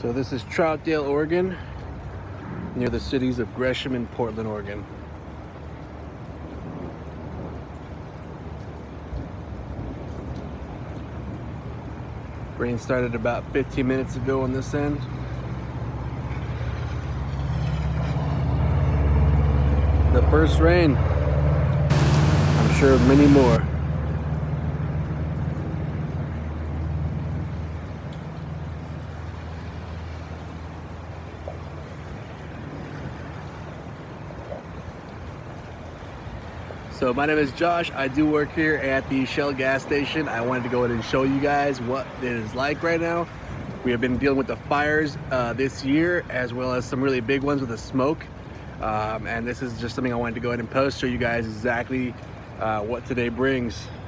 So this is Troutdale, Oregon, near the cities of Gresham and Portland, Oregon. Rain started about 15 minutes ago on this end. The first rain. I'm sure of many more. So my name is Josh. I do work here at the Shell gas station. I wanted to go ahead and show you guys what it is like right now. We have been dealing with the fires this year, as well as some really big ones with the smoke. And this is just something I wanted to go ahead and post, show you guys exactly what today brings.